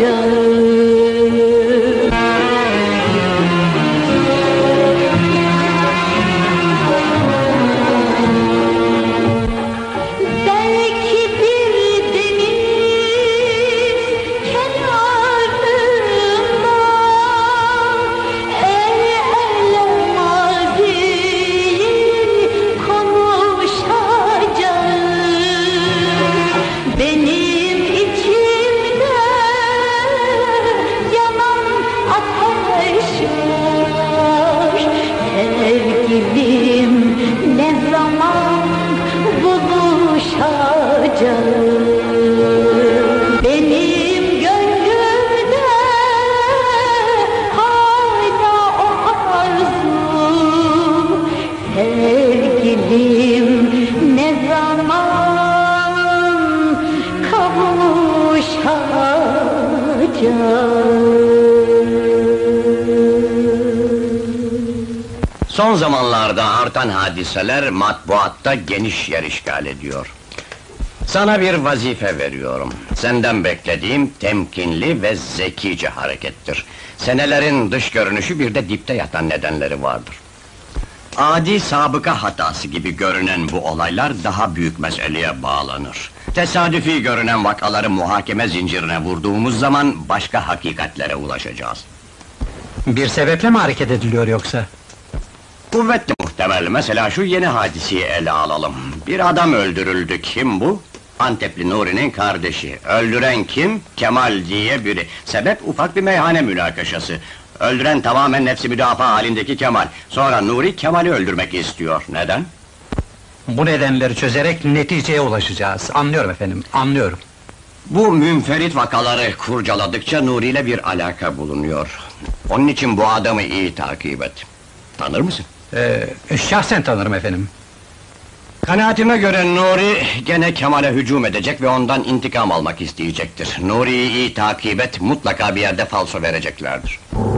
Son zamanlarda artan hadiseler matbuatta geniş yer işgal ediyor. Sana bir vazife veriyorum. Senden beklediğim temkinli ve zekice harekettir. Senelerin dış görünüşü bir de dipte yatan nedenleri vardır. Adi sabıka hatası gibi görünen bu olaylar daha büyük meseleye bağlanır. Tesadüfi görünen vakaları muhakeme zincirine vurduğumuz zaman başka hakikatlere ulaşacağız. Bir sebeple mi hareket ediliyor yoksa? Kuvvetli muhtemel. Mesela şu yeni hadiseyi ele alalım. Bir adam öldürüldü. Kim bu? Antepli Nuri'nin kardeşi. Öldüren kim? Kemal diye biri. Sebep ufak bir meyhane münakaşası. Öldüren tamamen nefsi müdafaa halindeki Kemal. Sonra Nuri Kemal'i öldürmek istiyor. Neden? Bu nedenleri çözerek neticeye ulaşacağız. Anlıyorum efendim, anlıyorum. Bu münferit vakaları kurcaladıkça Nuri ile bir alaka bulunuyor. Onun için bu adamı iyi takip et. Tanır mısın? Şahsen tanırım efendim. Kanaatime göre Nuri gene Kemal'e hücum edecek ve ondan intikam almak isteyecektir. Nuri'yi iyi takip et, mutlaka bir yerde falso vereceklerdir.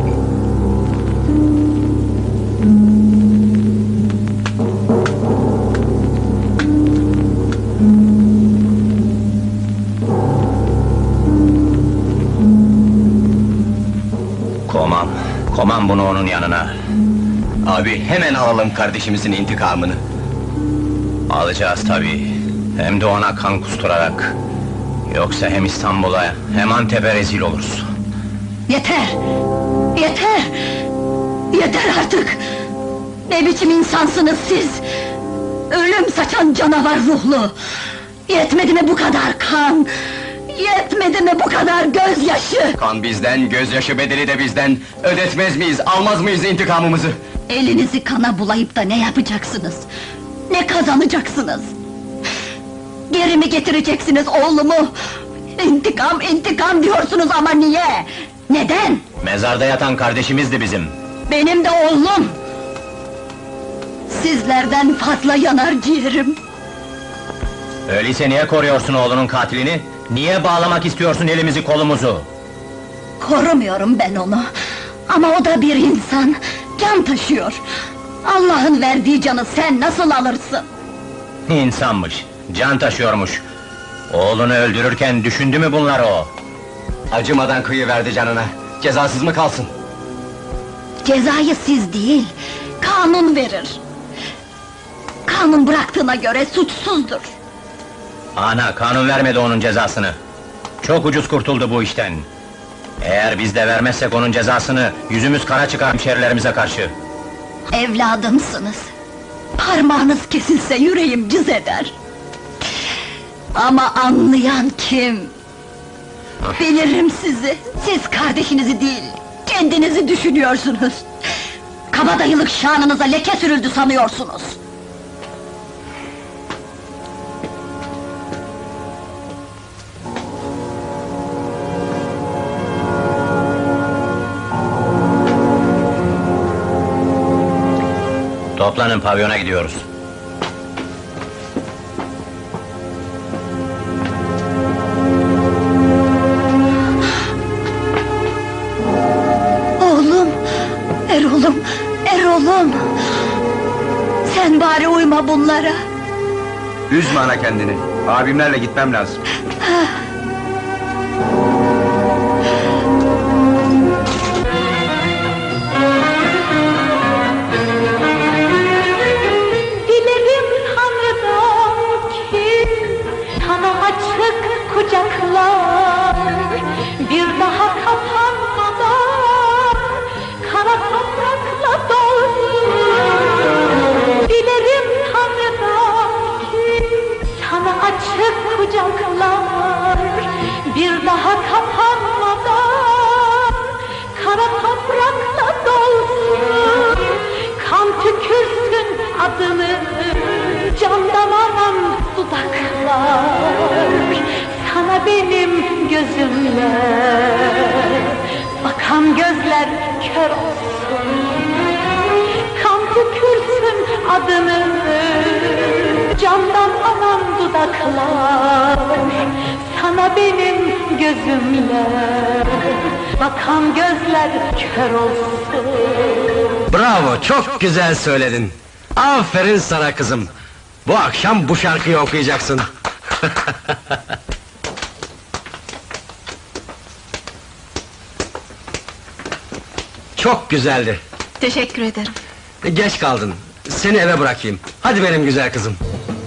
Komam bunu onun yanına. Abi hemen alalım kardeşimizin intikamını. Alacağız tabii. Hem de ona kan kusturarak. Yoksa hem İstanbul'a hem Antep'e rezil oluruz. Yeter! Yeter! Yeter artık! Ne biçim insansınız siz? Ölüm saçan canavar ruhlu! Yetmedi mi bu kadar kan? Yetmedi mi bu kadar gözyaşı? Kan bizden, gözyaşı bedeli de bizden. Ödetmez miyiz, almaz mıyız intikamımızı? Elinizi kana bulayıp da ne yapacaksınız? Ne kazanacaksınız? Geri mi getireceksiniz oğlumu? İntikam, intikam diyorsunuz ama niye? Neden? Mezarda yatan kardeşimizdi bizim. Benim de oğlum! Sizlerden fazla yanar ciğerim! Öyleyse niye koruyorsun oğlunun katilini? Niye bağlamak istiyorsun elimizi kolumuzu? Korumuyorum ben onu! Ama o da bir insan, can taşıyor! Allah'ın verdiği canı sen nasıl alırsın? İnsanmış, can taşıyormuş. Oğlunu öldürürken düşündü mü bunları o? Acımadan kıyıverdi canına, cezasız mı kalsın? Cezayı siz değil, kanun verir! Kanun bıraktığına göre suçsuzdur! Ana, kanun vermedi onun cezasını. Çok ucuz kurtuldu bu işten. Eğer biz de vermezsek onun cezasını, yüzümüz kara çıkar hemşerilerimize karşı. Evladımsınız! Parmağınız kesilse yüreğim cız eder! Ama anlayan kim? Bilirim sizi! Siz kardeşinizi değil, kendinizi düşünüyorsunuz! Kabadayılık şanınıza leke sürüldü sanıyorsunuz! Toplanın, pavyona gidiyoruz. Oğlum! Erol'um! Erol'um! Sen bari uyma bunlara! Üzme ana kendini, abimlerle gitmem lazım. adını, can damarım dudaklar. Sana benim gözümle bakan gözler kör olsun. Kan tükürsün adını, candan alan dudaklar. Sana benim gözümle bakan gözler kör olsun. Bravo, çok güzel söyledin. Aferin sana kızım. Bu akşam bu şarkıyı okuyacaksın. Çok güzeldi. Teşekkür ederim. Geç kaldın. Seni eve bırakayım. Hadi benim güzel kızım.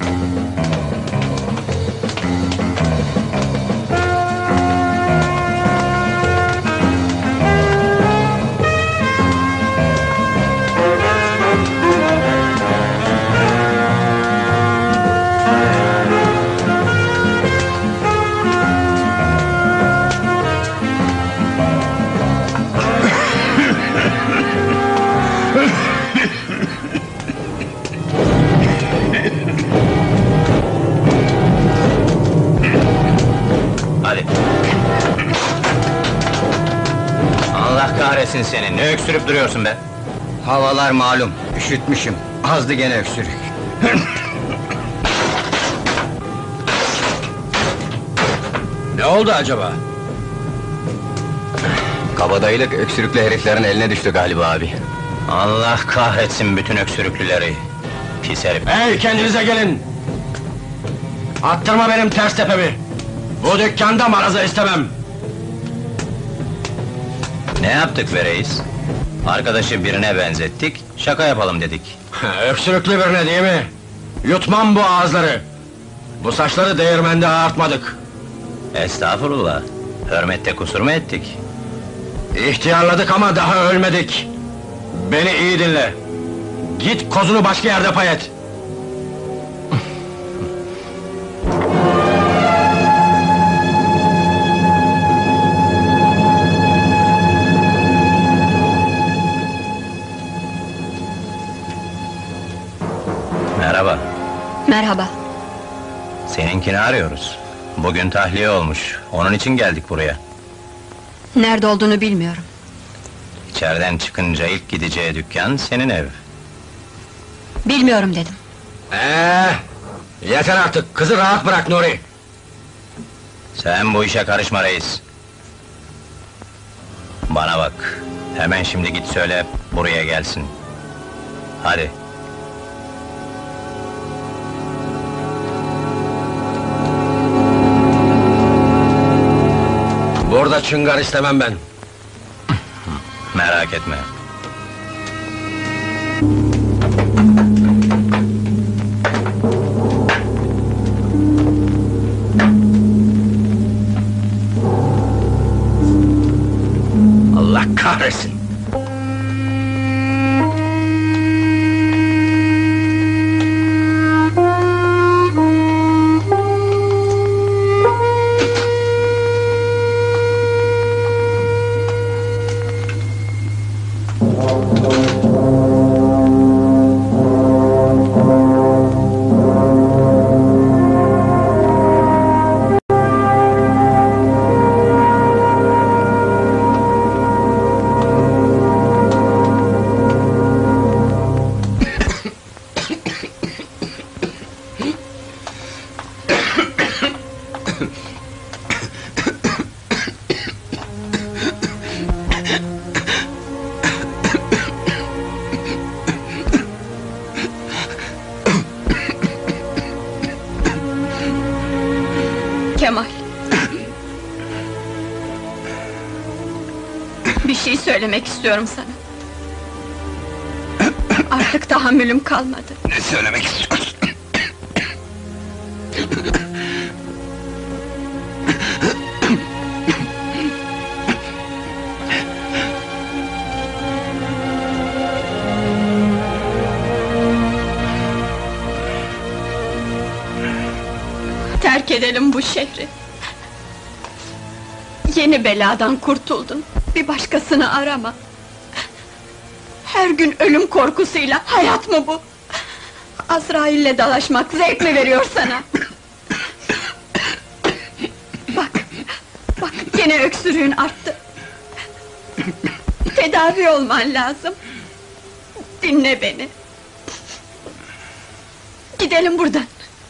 Hadi. Allah kahretsin seni, ne öksürüp duruyorsun be? Havalar malum, üşütmüşüm. Azdı gene öksürük. Ne oldu acaba? Kabadayılık öksürüklü heriflerin eline düştü galiba abi. Allah kahretsin bütün öksürüklüleri. Pis herif. Hey, kendinize gelin! Attırma benim ters tepemi! Bu dükkanda maraza istemem! Ne yaptık be reis? Arkadaşı birine benzettik, şaka yapalım dedik. Öksürüklü birine değil mi? Yutmam bu ağızları! Bu saçları değirmende ağartmadık! Estağfurullah, hürmette kusur mu ettik? İhtiyarladık ama daha ölmedik! Beni iyi dinle! Git kozunu başka yerde pay et! Merhaba, Merhaba. seninkini arıyoruz. Bugün tahliye olmuş, onun için geldik buraya. Nerede olduğunu bilmiyorum. İçeriden çıkınca ilk gideceği dükkan senin ev. Bilmiyorum dedim. Yeter artık, kızı rahat bırak Nuri! Sen bu işe karışma reis. Bana bak, hemen şimdi git söyle, buraya gelsin. Hadi. Burada çıngar istemem ben! Merak etme. Allah kahretsin! Kemal. Bir şey söylemek istiyorum sana. Artık tahammülüm kalmadı. Ne söylemek istiyorsun? Terk edelim bu şehri. Yeni beladan kurtuldun. Bir başkasını arama. Her gün ölüm korkusuyla hayat mı bu? Azrail'le dalaşmak zevk mi veriyor sana? Bak, bak gene öksürüğün arttı. Tedavi olman lazım. Dinle beni. Gidelim buradan.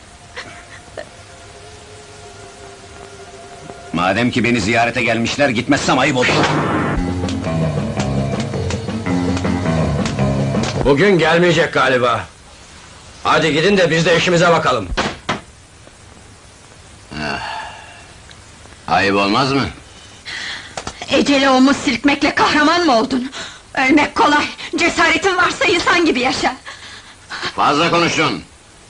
Madem ki beni ziyarete gelmişler, gitmezsem ayıp olur. Bugün gelmeyecek galiba. Hadi gidin de biz de işimize bakalım. Ayıp olmaz mı? Ecele omuz silkmekle kahraman mı oldun? Ölmek kolay, cesaretin varsa insan gibi yaşa! Fazla konuşun!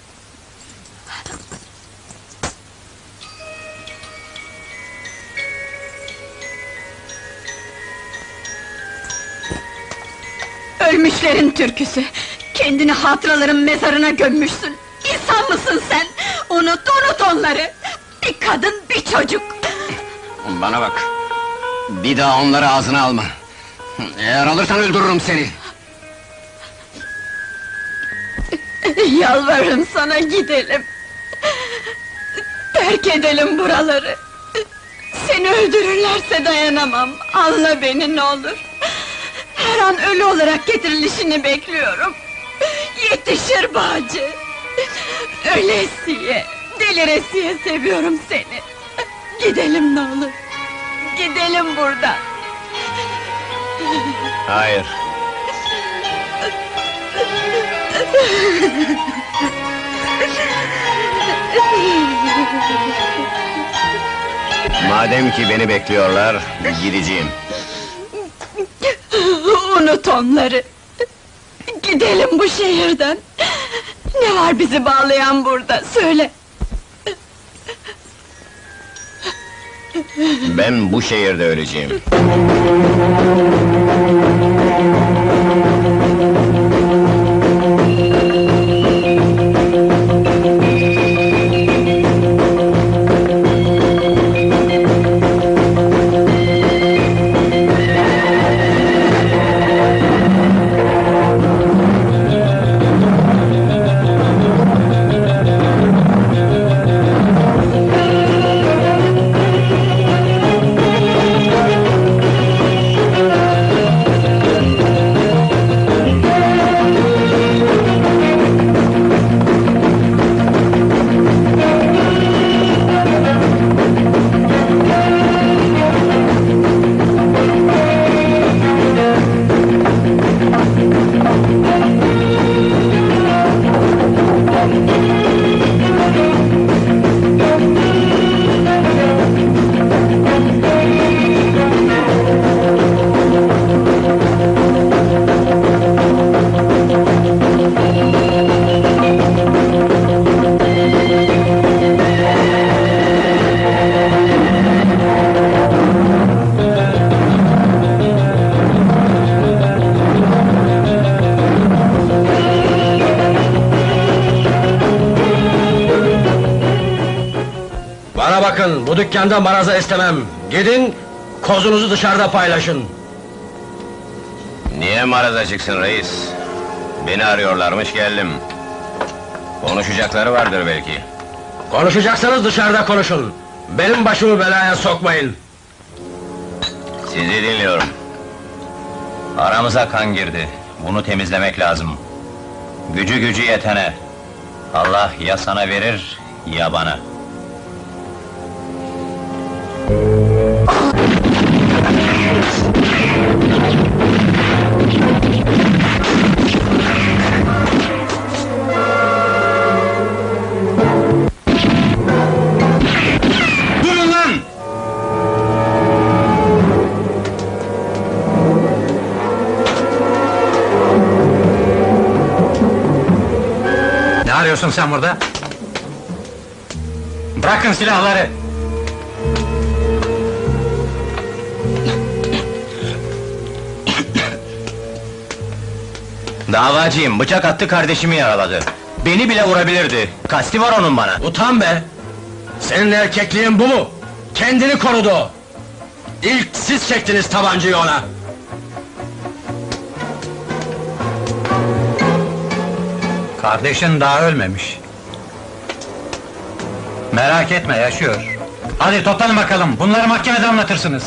Ölmüşlerin türküsü! Kendini hatıraların mezarına gömmüşsün! İnsan mısın sen? Unut onları! Bir kadın, bir çocuk! Bana bak! Bir daha onları ağzına alma! Eğer alırsan öldürürüm seni! Yalvarırım sana, gidelim! Terk edelim buraları! Seni öldürürlerse dayanamam, anla beni ne olur! Her an ölü olarak getirilişini bekliyorum! Yetişir Bağcı! Ölesiye, deliresiye seviyorum seni! Gidelim ne olur! Gidelim buradan! Hayır. Madem ki beni bekliyorlar, gideceğim. Unut onları! Gidelim bu şehirden! Ne var bizi bağlayan burada, söyle! Ben bu şehirde öleceğim. Bana bakın, bu dükkanda maraza istemem! Gidin, kozunuzu dışarıda paylaşın! Niye maraza çıksın reis? Beni arıyorlarmış, geldim. Konuşacakları vardır belki. Konuşacaksanız dışarıda konuşun! Benim başımı belaya sokmayın! Sizi dinliyorum. Aramıza kan girdi. Bunu temizlemek lazım. Gücü yetene. Allah ya sana verir, ya bana. Durun lan! Ne arıyorsun sen burada? Bırakın silahları! Davacıyım, bıçak attı, kardeşimi yaraladı. Beni bile vurabilirdi. Kasti var onun bana. Utan be! Senin erkekliğin bu mu? Kendini korudu o! İlk siz çektiniz tabancayı ona! Kardeşin daha ölmemiş. Merak etme, yaşıyor. Hadi toplanın bakalım, bunları mahkemede anlatırsınız.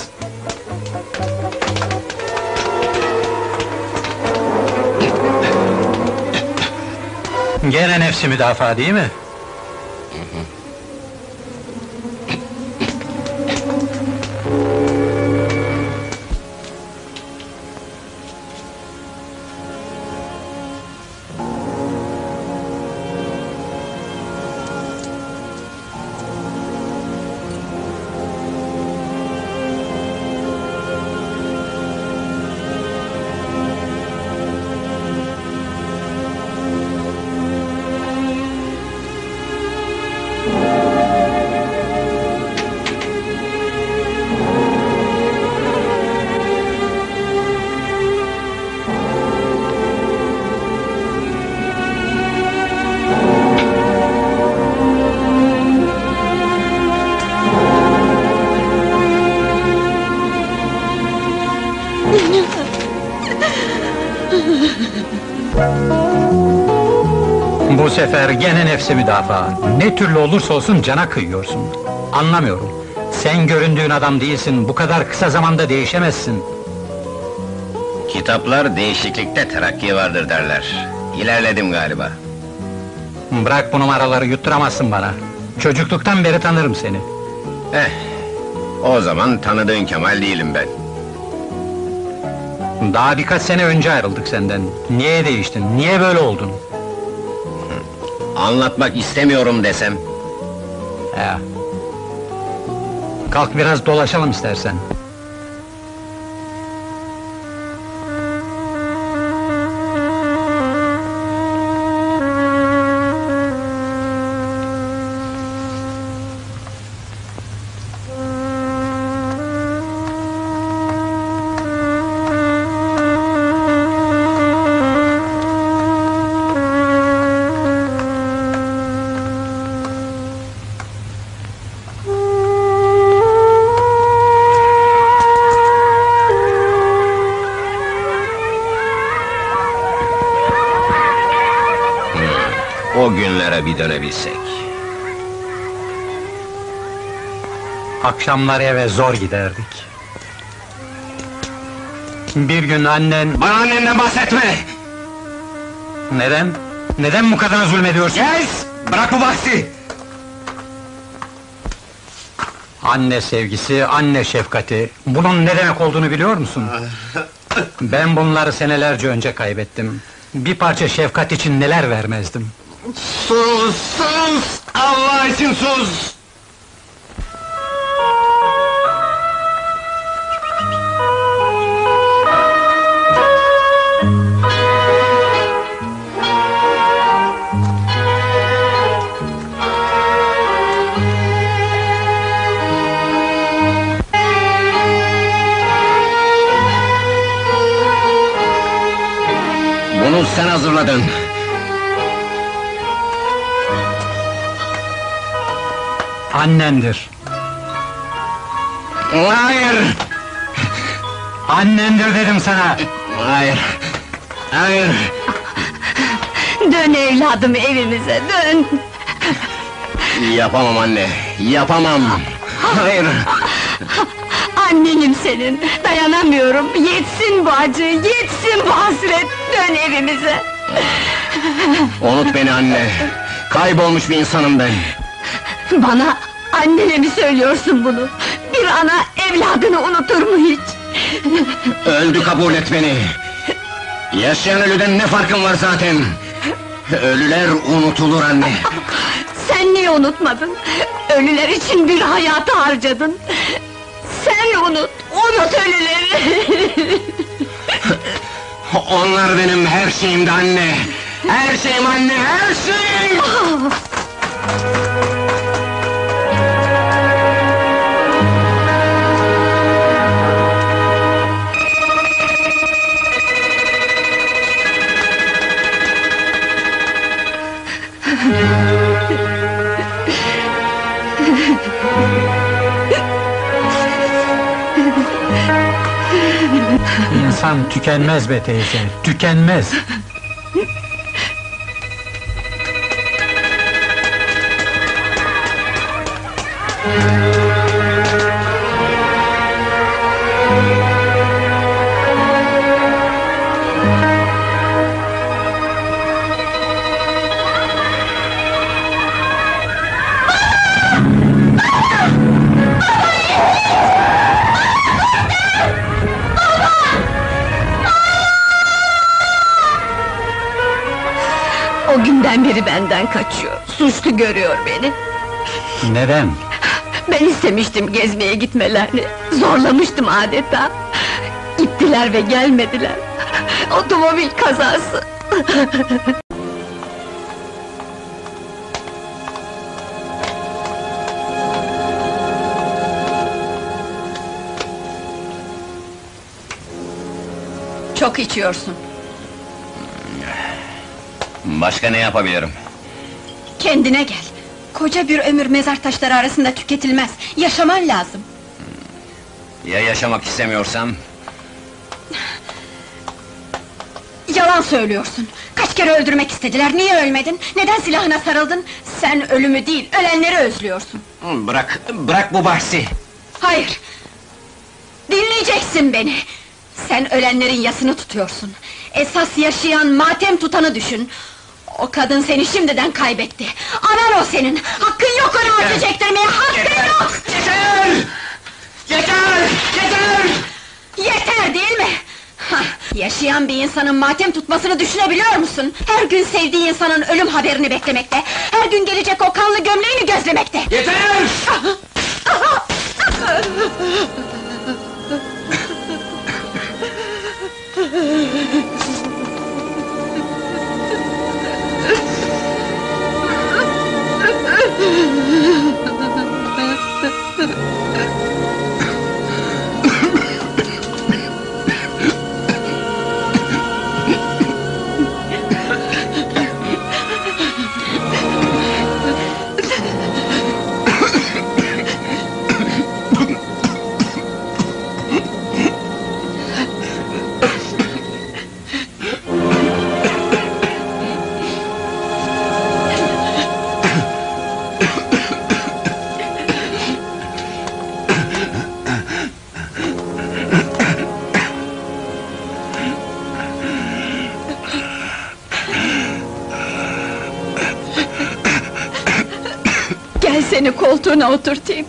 Gene nefsi müdafaa değil mi? Bu sefer gene nefsi müdafaa. Ne türlü olursa olsun cana kıyıyorsun. Anlamıyorum. Sen göründüğün adam değilsin, bu kadar kısa zamanda değişemezsin. Kitaplar değişiklikte terakki vardır derler. İlerledim galiba. Bırak bu numaraları, yutturamazsın bana. Çocukluktan beri tanırım seni. O zaman tanıdığın Kemal değilim ben. Daha birkaç sene önce ayrıldık senden. Niye değiştin, niye böyle oldun? Anlatmak istemiyorum desem. Ya. Kalk biraz dolaşalım istersen. O günlere bir dönebilsek. Akşamlar eve zor giderdik. Bir gün annen... Bana annenden bahsetme! Neden? Neden bu kadar zulmediyorsun? Kes! Bırak bu bahsi! Anne sevgisi, anne şefkati... Bunun ne demek olduğunu biliyor musun? Ben bunları senelerce önce kaybettim. Bir parça şefkat için neler vermezdim. Sus! Sus! Allah için sus! Bunu sen hazırladın. Annendir. Hayır! Annendir dedim sana! Hayır! Hayır! Dön evladım evimize, dön! Yapamam anne, yapamam! Hayır! Annenim senin, dayanamıyorum! Yetsin bu acı, yetsin bu hasret! Dön evimize! Unut beni anne! Kaybolmuş bir insanım ben! Bana, annene mi söylüyorsun bunu? Bir ana evladını unutur mu hiç? Öldü, kabul et beni! Yaşayan ölüden ne farkın var zaten? Ölüler unutulur anne! Sen niye unutmadın? Ölüler için bir hayatı harcadın! Sen unut, unut ölüleri! Onlar benim her şeyimdi anne! Her şeyim anne, her şeyim! İnsan tükenmez be teyze, tükenmez! Dünden beri benden kaçıyor, suçlu görüyor beni. Neden? Ben istemiştim gezmeye gitmelerini, zorlamıştım adeta. Gittiler ve gelmediler. Otomobil kazası. Çok içiyorsun. Başka ne yapabilirim? Kendine gel. Koca bir ömür mezar taşları arasında tüketilmez. Yaşaman lazım. Ya yaşamak istemiyorsam? Yalan söylüyorsun. Kaç kere öldürmek istediler, niye ölmedin? Neden silahına sarıldın? Sen ölümü değil, ölenleri özlüyorsun. Bırak bu bahsi! Hayır! Dinleyeceksin beni! Sen ölenlerin yasını tutuyorsun. Esas yaşayan, matem tutanı düşün. O kadın seni şimdiden kaybetti. Anan o senin! Hakkın yok onu acı çektirmeye, hakkın yok! Yeter! Yeter! Yeter! Yeter değil mi? Hah, yaşayan bir insanın matem tutmasını düşünebiliyor musun? Her gün sevdiği insanın ölüm haberini beklemekte, her gün gelecek o kanlı gömleğini gözlemekte! Yeter! Gel seni koltuğuna oturtayım.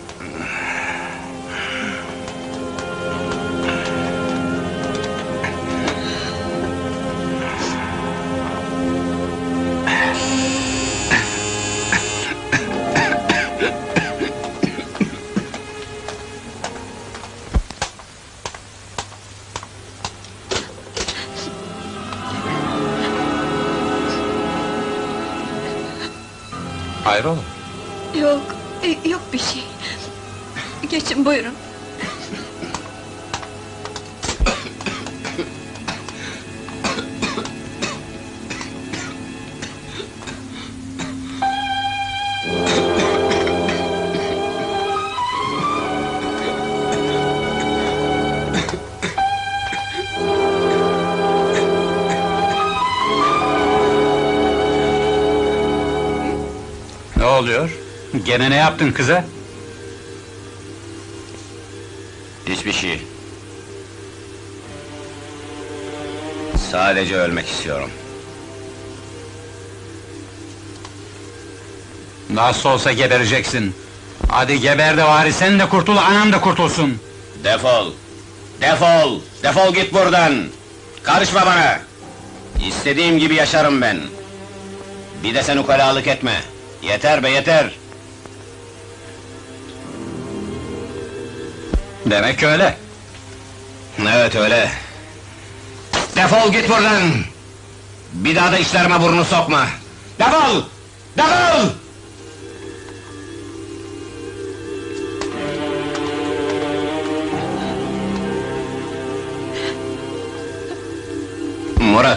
Hayrola? Yok, yok bir şey. Geçin buyurun. Ne oluyor? Gene ne yaptın kıza? Hiçbir şey. Sadece ölmek istiyorum. Nasıl olsa gebereceksin. Hadi geber de bari sen de kurtul, anam da kurtulsun. Defol! Defol! Defol git buradan! Karışma bana! İstediğim gibi yaşarım ben. Bir de sen ukalalık etme. Yeter be yeter! Demek öyle. Evet öyle. Defol git buradan! Bir daha da işlerime burnunu sokma! Defol! Defol! Murat!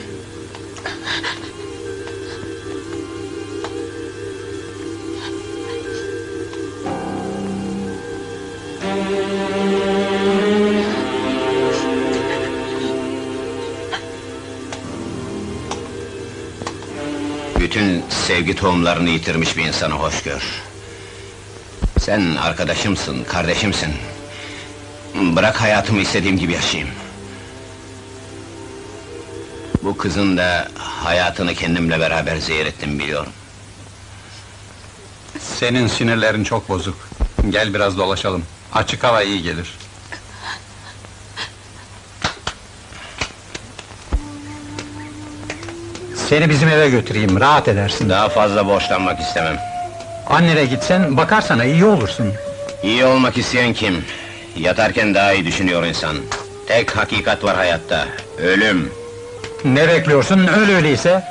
Bütün sevgi tohumlarını yitirmiş bir insanı hoş gör. Sen arkadaşımsın, kardeşimsin. Bırak hayatımı istediğim gibi yaşayayım. Bu kızın da hayatını kendimle beraber zehir ettim biliyorum. Senin sinirlerin çok bozuk. Gel biraz dolaşalım. Açık hava iyi gelir. Seni bizim eve götüreyim, rahat edersin. Daha fazla borçlanmak istemem. Annene gitsen, bakarsana iyi olursun. İyi olmak isteyen kim? Yatarken daha iyi düşünüyor insan. Tek hakikat var hayatta, ölüm. Ne bekliyorsun, öyleyse?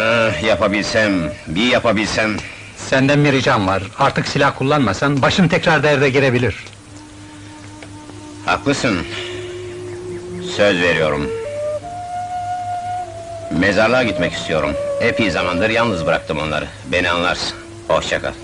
Bir yapabilsem... Senden bir ricam var, artık silah kullanmasan, başın tekrar derde girebilir. Haklısın. Söz veriyorum. Mezarlığa gitmek istiyorum. Epey zamandır yalnız bıraktım onları. Beni anlarsın. Hoşça kal.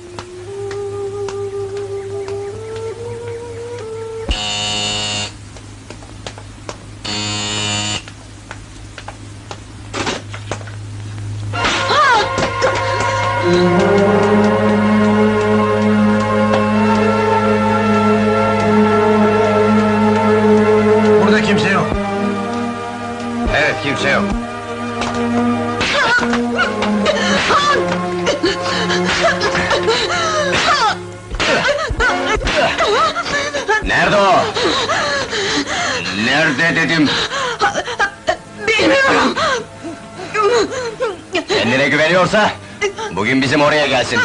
Burada kimse yok. Evet, kimse yok. Nerede o? Nerede dedim? Bilmiyorum! Kendine güveniyorsa, bugün bizim oraya gelsin.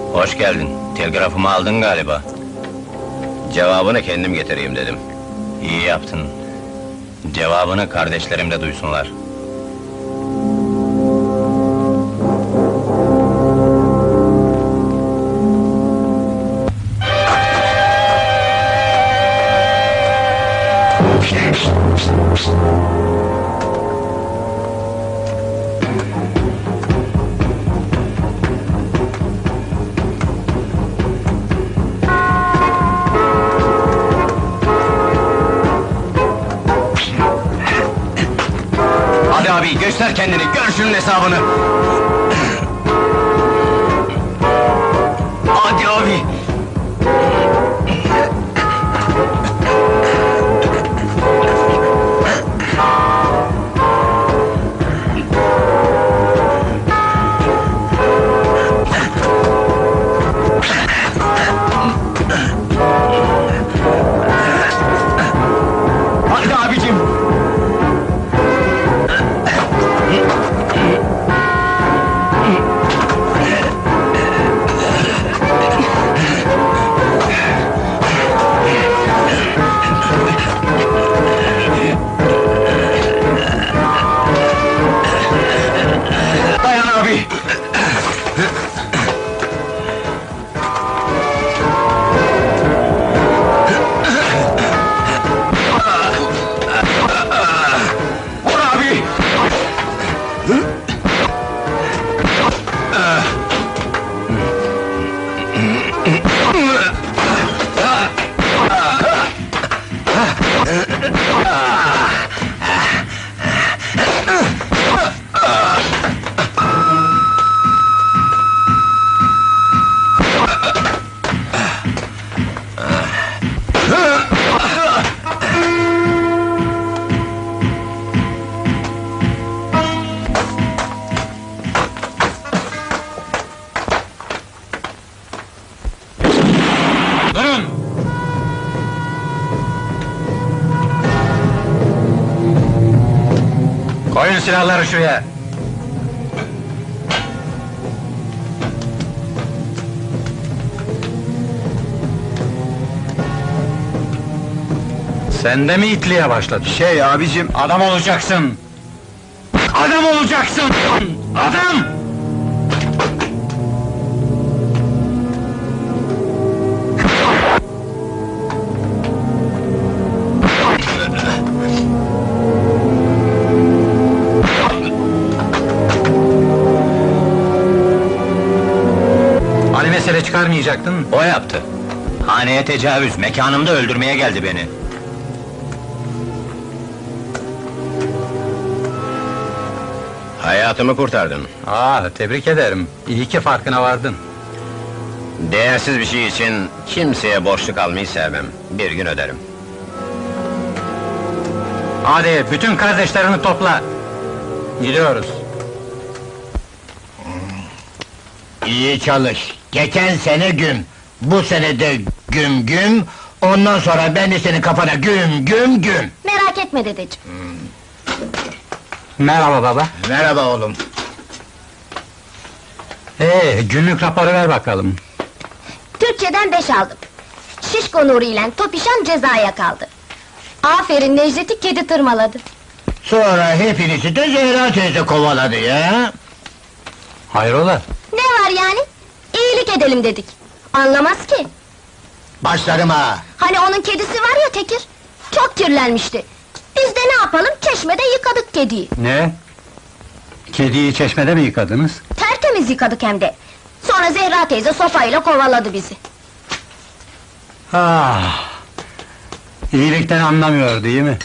Hoş geldin. Telgrafımı aldın galiba. Cevabını kendim getireyim dedim. İyi yaptın. Cevabını kardeşlerim de duysunlar. Hadi abi, göster kendini, gör şunun hesabını! Hadi abi! Hadi abicim! Dayan abi! Vur abi! Durun! Koyun silahları şuraya! Sen de mi itliğe başladın? Abicim... Adam olacaksın! Adam olacaksın! Adam! Hani mesele çıkarmayacaktın? O yaptı. Haneye tecavüz, mekanımda öldürmeye geldi beni. Hayatımı kurtardın. Tebrik ederim. İyi ki farkına vardın. Değersiz bir şey için kimseye borçlu kalmayı sevmem. Bir gün öderim. Hadi, bütün kardeşlerini topla! Gidiyoruz. İyi çalış. Geçen sene güm. Bu sene de güm güm. Ondan sonra ben de senin kafana güm güm güm. Merak etme dedeciğim. Merhaba baba. Merhaba oğlum. Günlük raporu ver bakalım. Türkçeden 5 aldım. Şişko Nuri ile Topişan cezaya kaldı. Aferin, Necdet'i kedi tırmaladı. Sonra hepinizi de Zehra teyze kovaladı ya. Hayrola? Ne var yani? İyilik edelim dedik. Anlamaz ki. Başlarım ha. Hani onun kedisi var ya Tekir, çok kirlenmişti. Biz de ne yapalım, çeşmede yıkadık kediyi. Ne? Kediyi çeşmede mi yıkadınız? Tertemiz yıkadık hem de. Sonra Zehra teyze sopayla kovaladı bizi. İyilikten anlamıyor değil mi?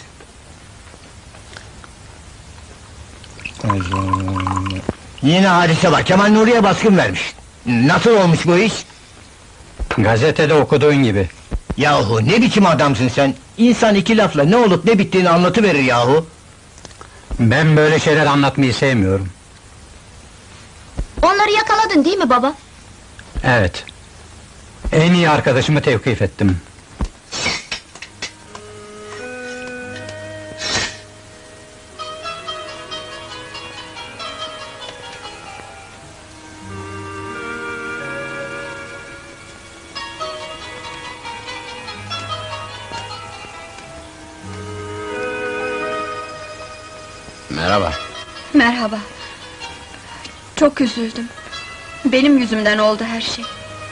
Yine hadise var. Kemal Nuri'ye baskın vermiş. Nasıl olmuş bu iş? Gazetede okuduğun gibi. Yahu ne biçim adamsın sen? İnsan iki lafla ne olup ne bittiğini anlatıverir yahu. Ben böyle şeyler anlatmayı sevmiyorum. Onları yakaladın değil mi baba? Evet. En iyi arkadaşımı tevkif ettim. Merhaba. Merhaba. Çok üzüldüm. Benim yüzümden oldu her şey.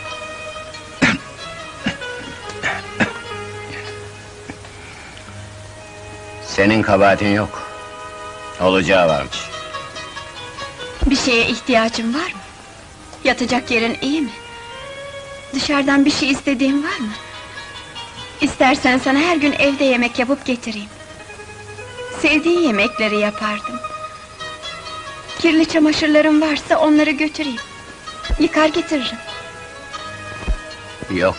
Senin kabahatin yok. Olacağı varmış. Bir şeye ihtiyacın var mı? Yatacak yerin iyi mi? Dışarıdan bir şey istediğin var mı? İstersen sana her gün evde yemek yapıp getireyim. Sevdiğin yemekleri yapardım. Kirli çamaşırların varsa onları götüreyim. Yıkar getiririm. Yok.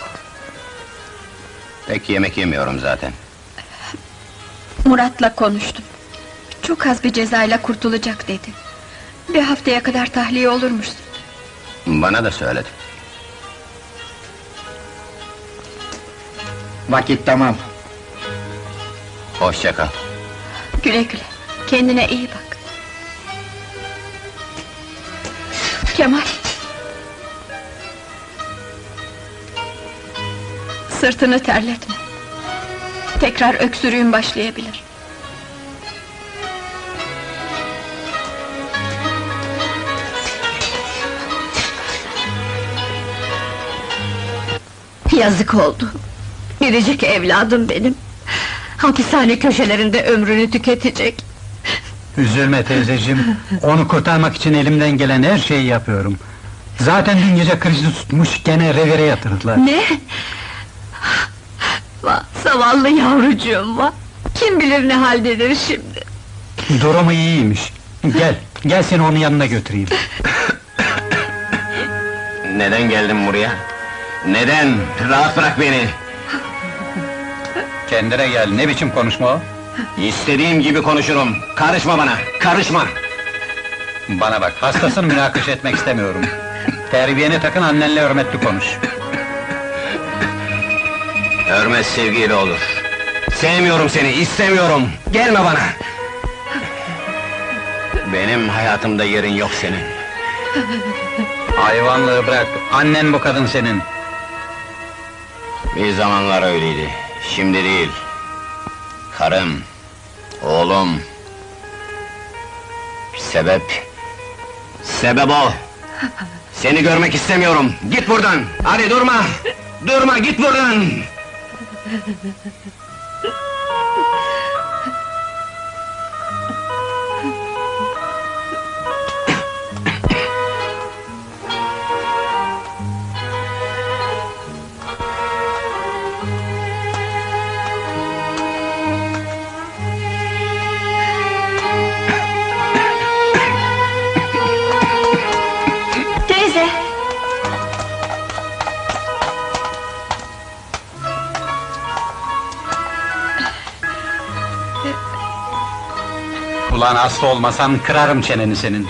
Pek yemek yemiyorum zaten. Murat'la konuştum. Çok az bir cezayla kurtulacak dedi. Bir haftaya kadar tahliye olurmuşsun. Bana da söyledi. Vakit tamam. Hoşça kal. Güle güle. Kendine iyi bak. Kemal. Sırtını terletme. Tekrar öksürüğün başlayabilir. Yazık oldu. Biricik evladım benim. Hapishane köşelerinde ömrünü tüketecek. Üzülme teyzeciğim, onu kurtarmak için elimden gelen her şeyi yapıyorum. Zaten dün gece krizi tutmuş, gene revire yatırdılar. Ne? Vah, zavallı yavrucuğum var. Kim bilir ne haldedir şimdi. Durumu iyiymiş. Gel seni onun yanına götüreyim. Neden geldin buraya? Neden? Rahat bırak beni! Kendine gel, ne biçim konuşma o? İstediğim gibi konuşurum, karışma bana, karışma! Bana bak, hastasın, münakaşa etmek istemiyorum. Terbiyeni takın, annenle hürmetli konuş. Hürmet sevgiyle olur. Sevmiyorum seni, istemiyorum! Gelme bana! Benim hayatımda yerin yok senin. Hayvanlığı bırak, annen bu kadın senin. Bir zamanlar öyleydi, şimdi değil. Karım, oğlum... Sebep o! Seni görmek istemiyorum, git buradan! Hadi durma! Durma, git buradan! Teyze! Ulan hasta olmasan kırarım çeneni senin.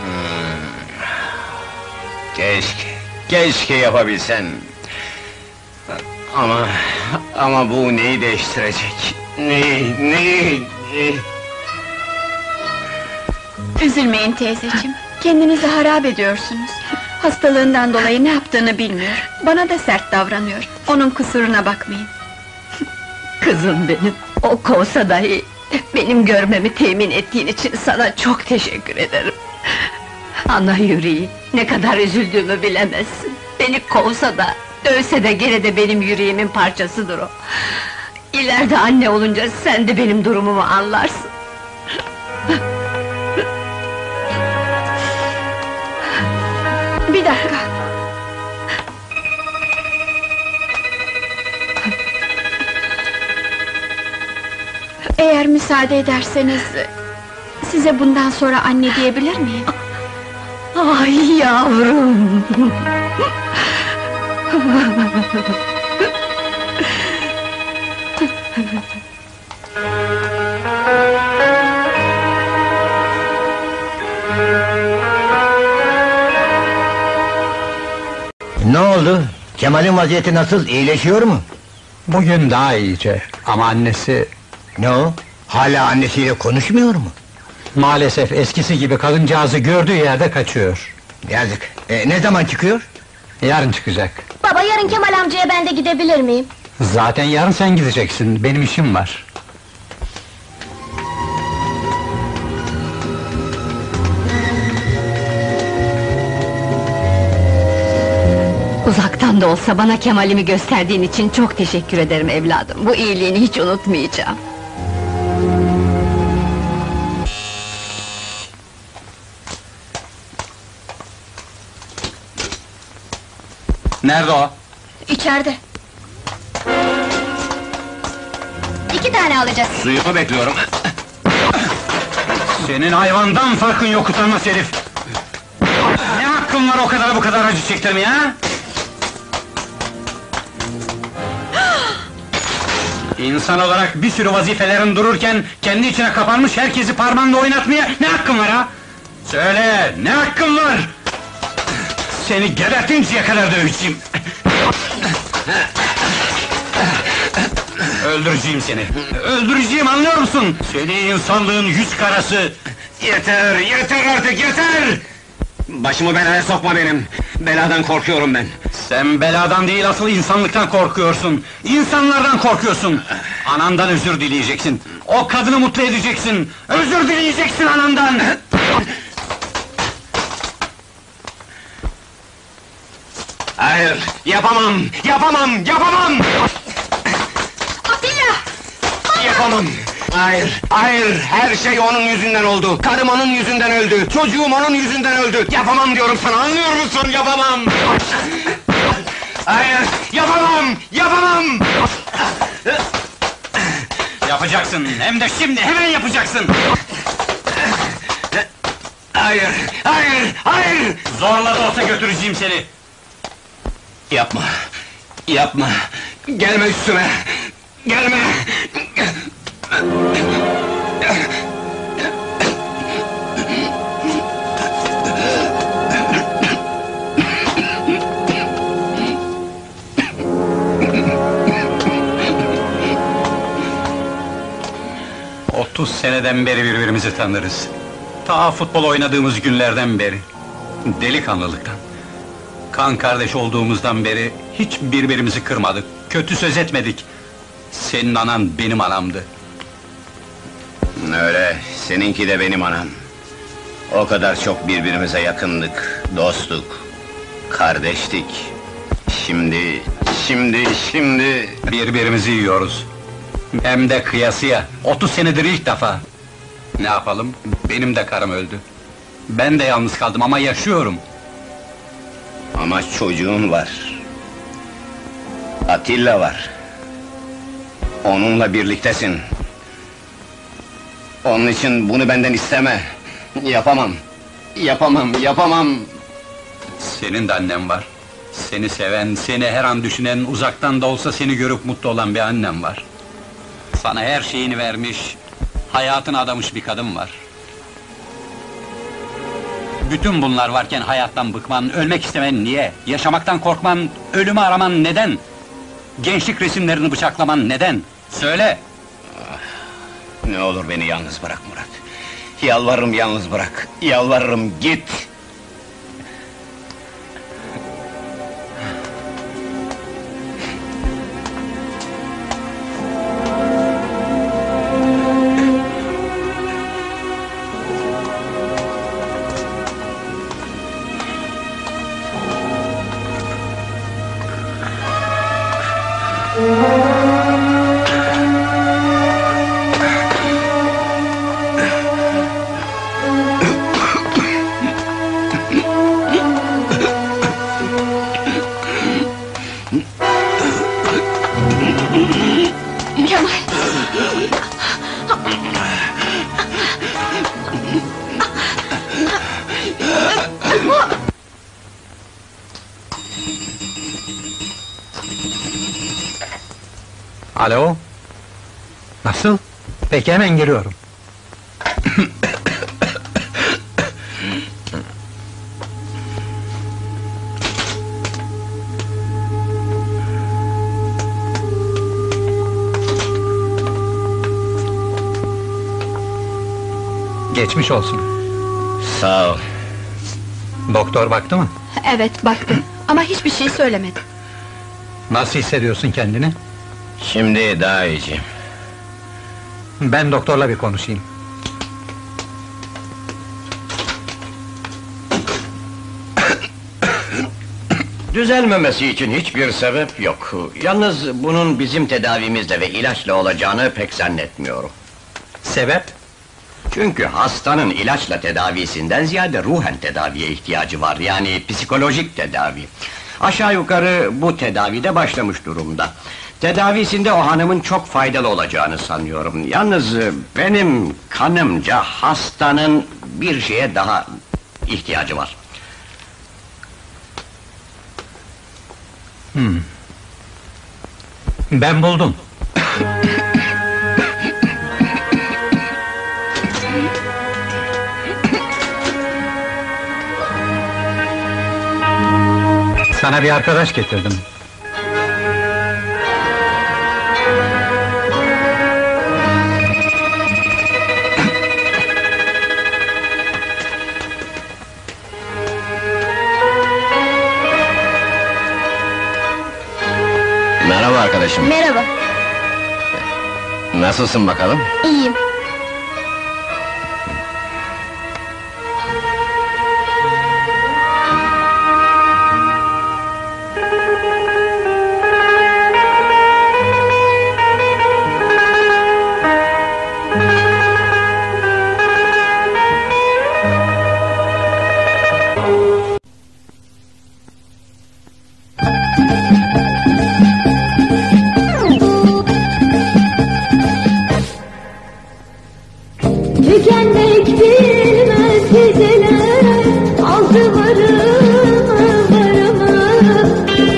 Keşke yapabilsen. Ama bu neyi değiştirecek? Neyi? Üzülmeyin teyzeciğim. Kendinizi harap ediyorsunuz. Hastalığından dolayı ne yaptığını bilmiyor. Bana da sert davranıyor. Onun kusuruna bakmayın. Kızım benim, o kovsa dahi... benim görmemi temin ettiğin için sana çok teşekkür ederim. Ana yüreği, ne kadar üzüldüğümü bilemezsin. Beni kovsa da, dövse de gene de benim yüreğimin parçasıdır o. İleride anne olunca sen de benim durumumu anlarsın. Bir dakika. Eğer müsaade ederseniz... size bundan sonra anne diyebilir miyim? Ay yavrum! Ne oldu? Kemal'in vaziyeti nasıl, iyileşiyor mu? Bugün daha iyice, ama annesi... Ne o? Hala annesiyle konuşmuyor mu? Maalesef eskisi gibi kadıncağızı gördüğü yerde kaçıyor. Yazık. Ne zaman çıkıyor? Yarın çıkacak. Baba, yarın Kemal amcaya ben de gidebilir miyim? Zaten yarın sen gideceksin, benim işim var. Uzaktan da olsa bana Kemal'imi gösterdiğin için çok teşekkür ederim evladım. Bu iyiliğini hiç unutmayacağım. Nerede o? İçeride. 2 tane alacağız. Suyumu bekliyorum. Senin hayvandan farkın yok utanmaz herif! Ne hakkın var o kadar bu kadar acı çektirmeye ha? İnsan olarak bir sürü vazifelerin dururken kendi içine kapanmış herkesi parmağınla oynatmaya ne hakkın var ha? Söyle, ne hakkın var? Seni gebertinceye kadar döveceğim! Öldüreceğim seni! Öldüreceğim, anlıyor musun? Seni insanlığın yüz karası! Yeter, yeter artık, yeter! Başımı belaya sokma benim! Beladan korkuyorum ben! Sen beladan değil, asıl insanlıktan korkuyorsun! İnsanlardan korkuyorsun! Anandan özür dileyeceksin! O kadını mutlu edeceksin! Özür dileyeceksin anandan! Hayır, yapamam, yapamam, yapamam! Atilla! Yapamam! Hayır, hayır, her şey onun yüzünden oldu! Karım onun yüzünden öldü! Çocuğum onun yüzünden öldü! Yapamam diyorum sana, anlıyor musun? Yapamam! Hayır, yapamam, yapamam! Yapacaksın, hem de şimdi, hemen yapacaksın! Hayır, hayır, hayır! Zorla da olsa götüreceğim seni! Yapma, yapma! Gelme üstüme! Gelme! 30 seneden beri birbirimizi tanırız. Ta futbol oynadığımız günlerden beri. Delikanlılıktan. Kan kardeş olduğumuzdan beri hiç birbirimizi kırmadık, kötü söz etmedik. Senin anan benim anamdı. Öyle, seninki de benim anam. O kadar çok birbirimize yakındık, dostluk, kardeştik. Şimdi... Birbirimizi yiyoruz. Hem de kıyasıya, 30 senedir ilk defa. Ne yapalım, benim de karım öldü. Ben de yalnız kaldım ama yaşıyorum. Ama çocuğun var. Atilla var. Onunla birliktesin. Onun için bunu benden isteme. Yapamam. Yapamam, yapamam. Senin de annen var. Seni seven, seni her an düşünen, uzaktan da olsa seni görüp mutlu olan bir annem var. Sana her şeyini vermiş, hayatını adamış bir kadın var. Bütün bunlar varken hayattan bıkman, ölmek istemen niye? Yaşamaktan korkman, ölümü araman neden? Gençlik resimlerini bıçaklaman neden? Söyle! Ne olur beni yalnız bırak Murat. Yalvarırım yalnız bırak. Yalvarırım git. Alo? Nasıl? Peki hemen geliyorum. Geçmiş olsun. Sağ ol. Doktor baktı mı? Evet, baktı. Ama hiçbir şey söylemedi. Nasıl hissediyorsun kendini? Şimdi daha iyiyim. Ben doktorla bir konuşayım. Düzelmemesi için hiçbir sebep yok. Yalnız bunun bizim tedavimizle ve ilaçla olacağını pek zannetmiyorum. Sebep? Çünkü hastanın ilaçla tedavisinden ziyade ruhen tedaviye ihtiyacı var, yani psikolojik tedavi. Aşağı yukarı bu tedavide başlamış durumda. Tedavisinde o hanımın çok faydalı olacağını sanıyorum. Yalnız benim kanımca hastanın bir şeye daha ihtiyacı var. Ben buldum. Sana bir arkadaş getirdim. Merhaba arkadaşım. Merhaba, Nasılsın bakalım? iyiyim. Tükenmek bilmez geceler, aldı varımı varımı.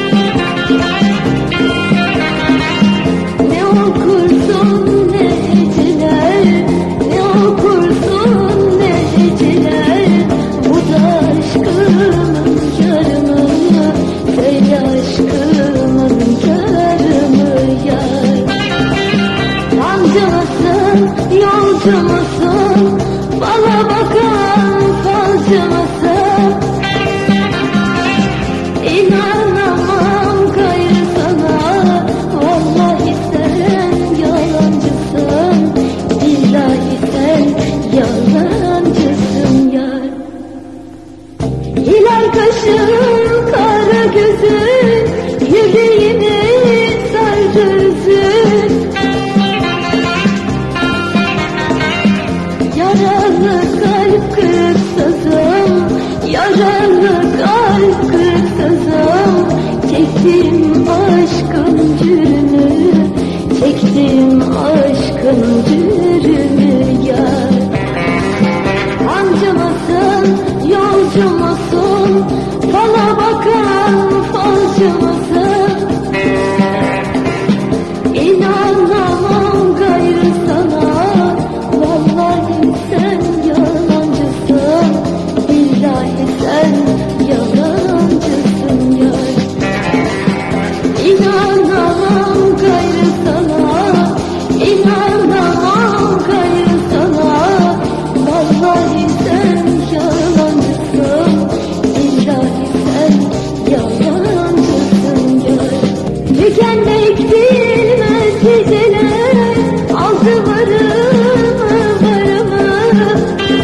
Ne okursun ne heceler, ne okursun ne heceler. Bu da aşkımın yarımı, söyle aşkımın yarımı yar. Yancı mısın, yolcu musun? Bana bakan falcı mısın? İnanamam gayrı sana. Vallahi sen yalancısın. Billahi sen yalancısın yar. Hilal kaşın, kara gözün, yüreğimi sardı üzün. Yaralı kalp kırık sazım, yaralı kalp kırık sazım. Çektim aşkın cürmü, çektim aşkın cürmü yar. Hancı mısın, yolcu musun? Bana bakan falcı mısın? İnanamam gayrı sana. Vallahi sen yalancısın, billahi sen yalancısın yar. İnanamam gayrı sana, inanamam gayrı sana. Vallahi sen yalancısın, billahi sen yalancısın yar. Tükenmek bilmez geceler, aldı varımı varımı.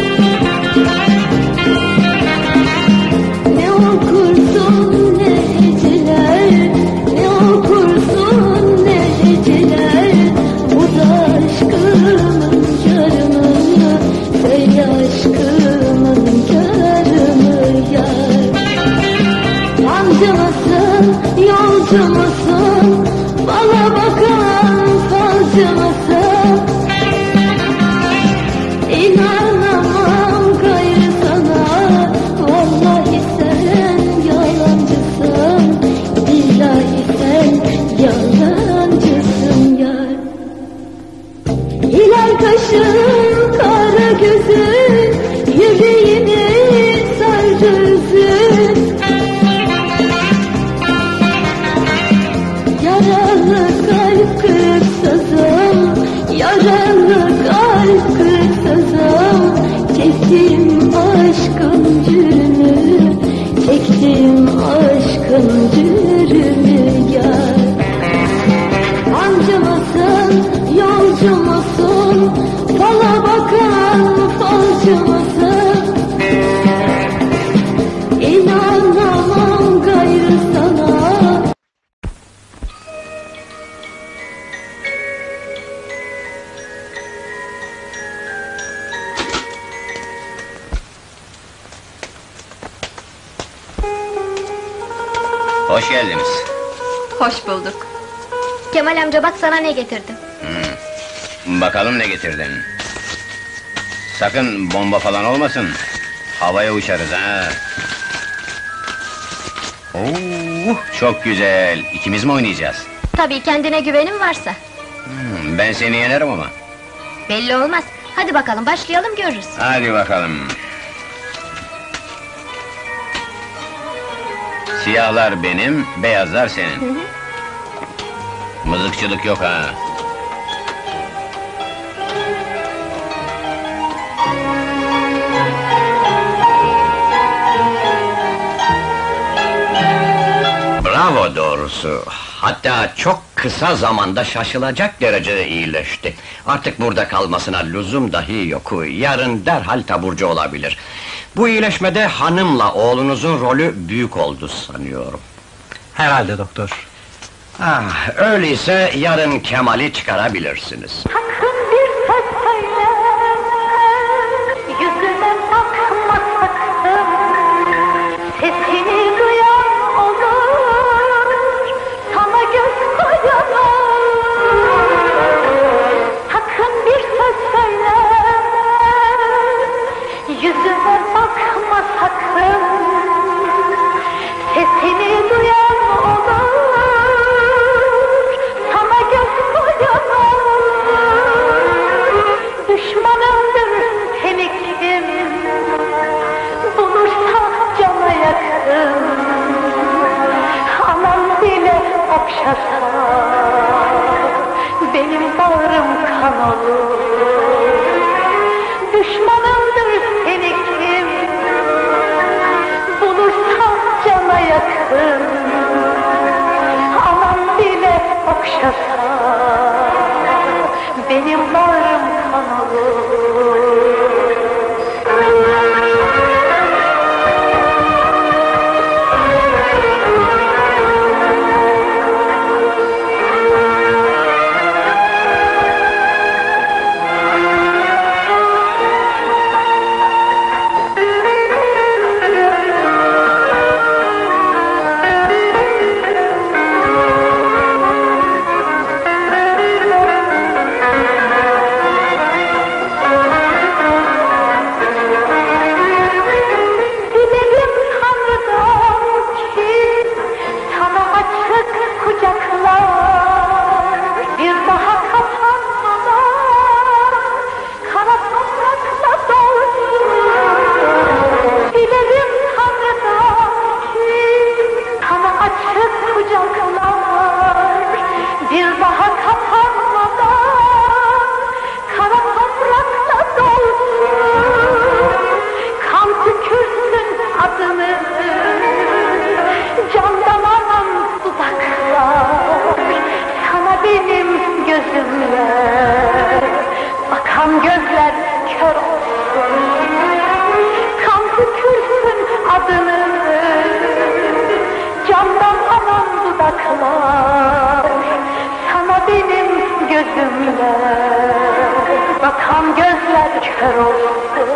Ne okursun ne heceler, ne okursun ne heceler. Bu da aşkımın yarımı, söyle aşkımın yarımı yar. Yancı mısın, yolcu musun? Bana bakan falcı mısın? İnanamam gayrı sana. Vallahi sen yalancısın, billahi sen yalancısın yar. Hilal kaşın, kara gözün, yüreğimi sardı üzün. Yaralı kalp kırık sazım, geldiniz. Hoş bulduk. Kemal amca bak sana ne getirdim. Bakalım ne getirdin? Sakın bomba falan olmasın. Havaya uçarız ha. Oo, çok güzel. İkimiz mi oynayacağız? Tabii kendine güvenin varsa. Ben seni yenerim ama. Belli olmaz. Hadi bakalım başlayalım görürüz. Hadi bakalım. Siyahlar benim, beyazlar senin. Mızıkçılık yok ha. Bravo doğrusu. Hatta çok kısa zamanda şaşılacak derecede iyileşti. Artık burada kalmasına lüzum dahi yok. Yarın derhal taburcu olabilir. Bu iyileşmede hanımla oğlunuzun rolü büyük oldu sanıyorum. Herhalde doktor. Ah, öyleyse yarın Kemal'i çıkarabilirsiniz. Sakın bir söz söyle, yüzüne bakma sakın. Sesini duyan olur, sana göz koyamaz. Sakın bir söz söyle, yüzüne bakma sakın. Sesini duyan olur, sana göz koyamaz. Düşmanımdır temiklim, bulursa cana yakın. Anam bile okşasa, benim bağrım kan olur. Düşmanımdır temiklim, bulursa cana yakın. Anam bile okşasa, benim bağrım kan olur. Dilerim Tanrı'dan ki sana açık kucaklar bir daha kapanmadan kara toprakla dolsun. Dilerim Tanrı'dan ki sana açık kucaklar bir daha kapanmadan kara toprakla dolsun. Kan tükürsün adını, can damarım dudaklar. Sana benim gözümle bakan gözler kör olsun. Kan tükürsün adını, candan alan dudaklar. Sana benim gözümle bakan gözler kör olsun.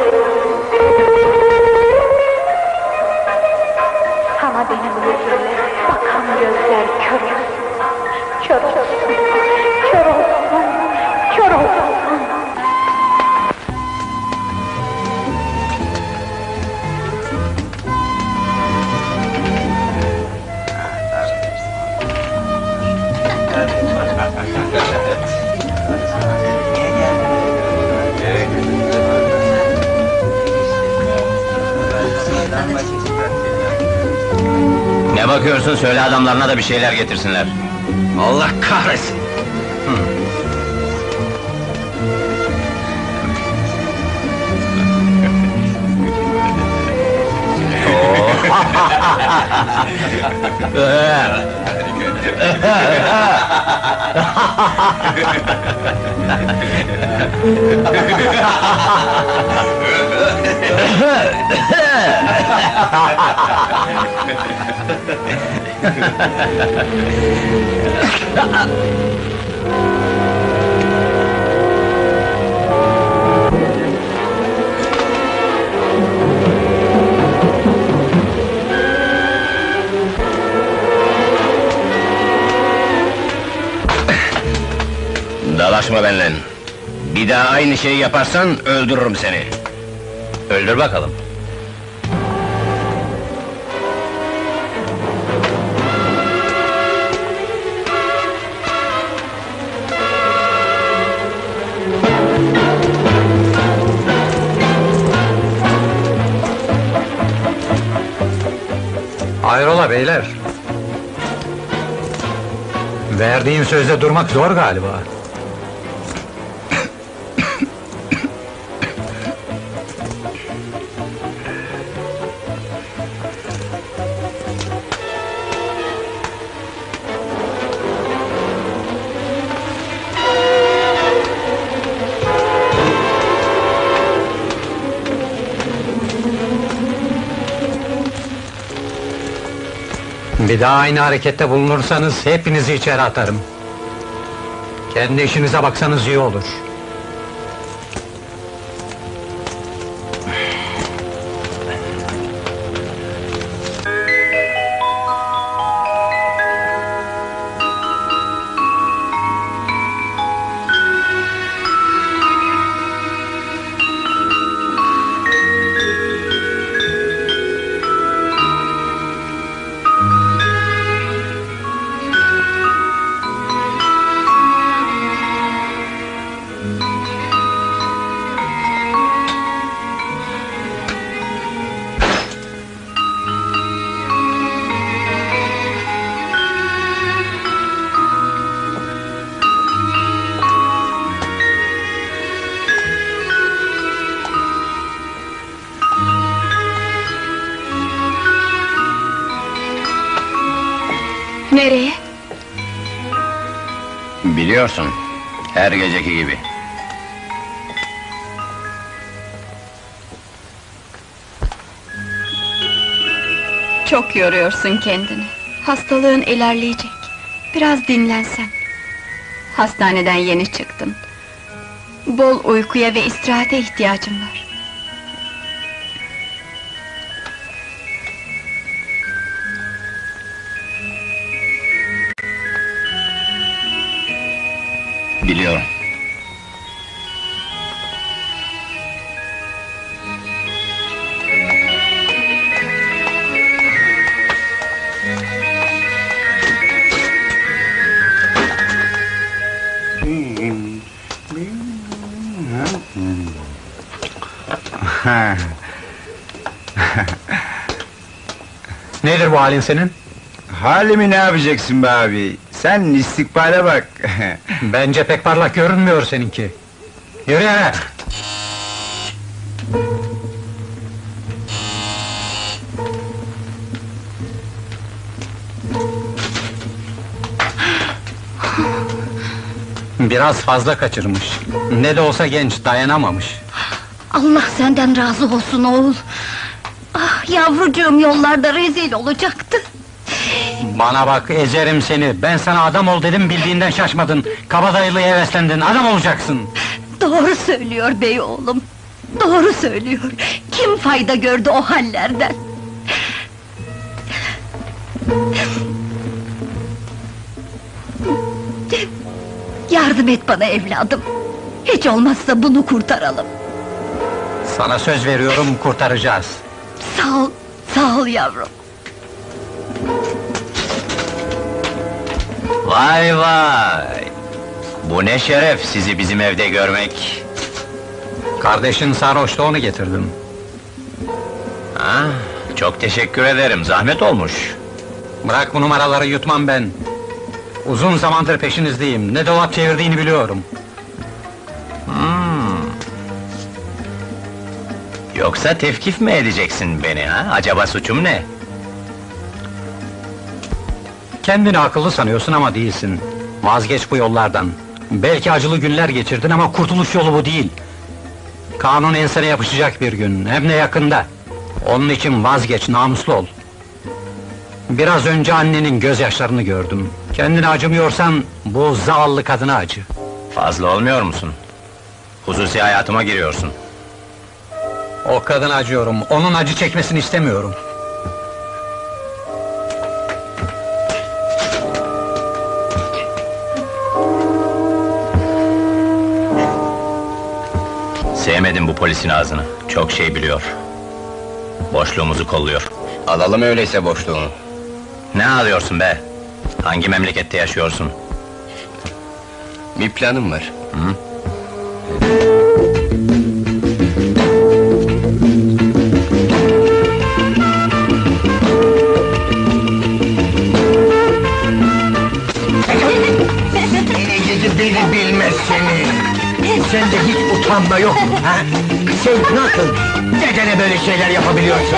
Sana benim gözümle bakan gözler kör olsun. Kör olsun, kör olsun, kör olsun. Ne bakıyorsun, söyle adamlarına da bir şeyler getirsinler. Allah kahretsin! Dalaşma benimle. Bir daha aynı şeyi yaparsan öldürürüm seni. Öldür bakalım. Hayrola beyler? Verdiğin sözde durmak zor galiba. Bir daha aynı harekette bulunursanız hepinizi içeri atarım. Kendi işinize baksanız iyi olur. Nereye? Biliyorsun, her geceki gibi. Çok yoruyorsun kendini. Hastalığın ilerleyecek. Biraz dinlensen. Hastaneden yeni çıktın. Bol uykuya ve istirahate ihtiyacın var. Biliyorum. Nedir bu halin senin? Halimi ne yapacaksın be abi? Sen istikbale bak. Bence pek parlak görünmüyor seninki. Yürü eve! Biraz fazla kaçırmış. Ne de olsa genç, dayanamamış. Allah senden razı olsun oğul. Ah yavrucuğum yollarda rezil olacaktı. Bana bak, ezerim seni! Ben sana adam ol dedim, bildiğinden şaşmadın! Kabadayılığa heveslendin, adam olacaksın! Doğru söylüyor bey oğlum. Doğru söylüyor. Kim fayda gördü o hallerden? Yardım et bana evladım. Hiç olmazsa bunu kurtaralım. Sana söz veriyorum, kurtaracağız! Sağ ol yavrum. Vay vay! Bu ne şeref sizi bizim evde görmek! Kardeşin sarhoştu, onu getirdim. Ah, çok teşekkür ederim, zahmet olmuş. Bırak bu numaraları, yutmam ben! Uzun zamandır peşinizdeyim, ne dolap çevirdiğini biliyorum. Yoksa tevkif mi edeceksin beni ha? Acaba suçum ne? Kendini akıllı sanıyorsun ama değilsin. Vazgeç bu yollardan. Belki acılı günler geçirdin ama kurtuluş yolu bu değil. Kanun ensene yapışacak bir gün, hem de yakında. Onun için vazgeç, namuslu ol. Biraz önce annenin gözyaşlarını gördüm. Kendine acımıyorsan, bu zavallı kadına acı. Fazla olmuyor musun? Hususi hayatıma giriyorsun. O kadına acıyorum, onun acı çekmesini istemiyorum. Sevmedim bu polisin ağzını. Çok şey biliyor. Boşluğumuzu kolluyor. Alalım öyleyse boşluğunu. Ne alıyorsun be? Hangi memlekette yaşıyorsun? Bir planım var. Hı? Seni beni bilmez seni! Sende hiç utanma yok mu, ha? Sen nasıl dedene böyle şeyler yapabiliyorsun?